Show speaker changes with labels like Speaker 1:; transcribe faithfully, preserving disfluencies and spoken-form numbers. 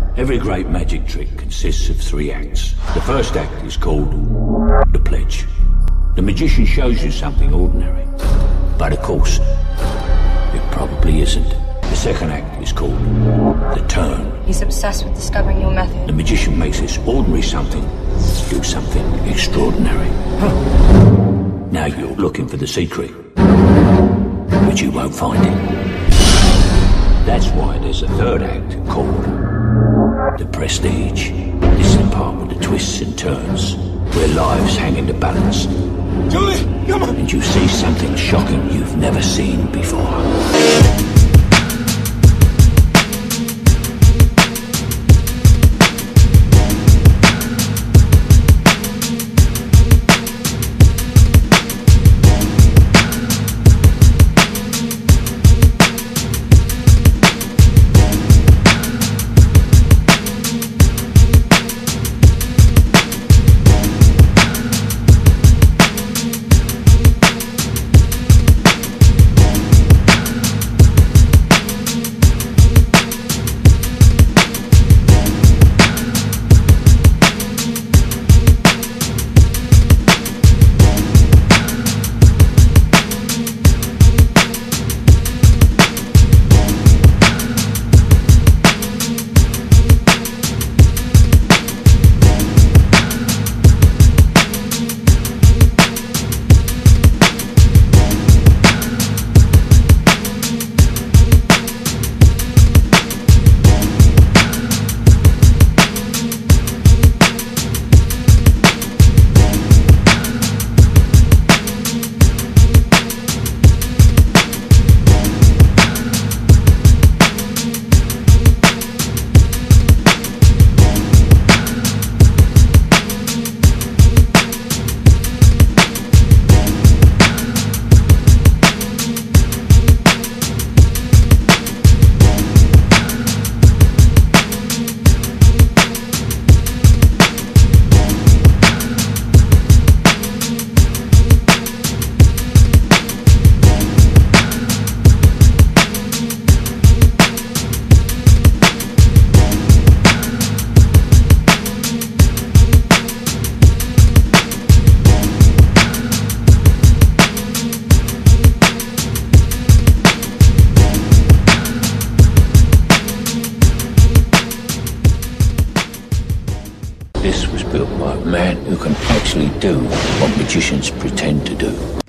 Speaker 1: Every great magic trick consists of three acts. The first act is called the pledge. The magician shows you something ordinary, but of course, it probably isn't. The second act is called the turn.
Speaker 2: He's obsessed with discovering your method.
Speaker 1: The magician makes this ordinary something do something extraordinary. Huh. Now you're looking for the secret, but you won't find it. That's why there's a third act called the prestige. This is the part with the twists and turns, where lives hang in the balance.
Speaker 3: Julie, come on!
Speaker 1: And you see something shocking you've never seen before. This was built by a man who can actually do what magicians pretend to do.